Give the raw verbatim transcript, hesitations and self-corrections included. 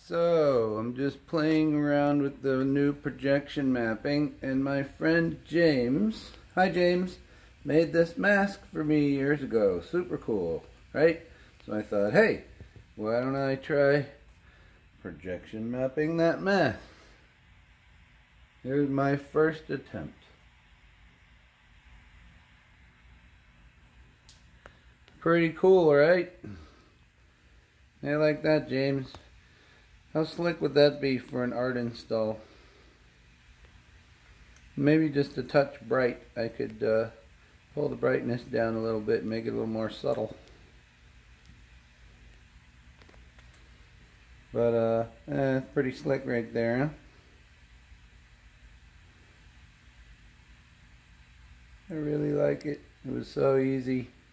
So, I'm just playing around with the new projection mapping, and my friend James, hi James, made this mask for me years ago. Super cool, right? So I thought, hey, why don't I try projection mapping that mask? Here's my first attempt. Pretty cool, right? I like that, James. How slick would that be for an art install? Maybe just a touch bright. I could uh, pull the brightness down a little bit and make it a little more subtle. But uh, eh, pretty slick right there, huh? I really like it. It was so easy.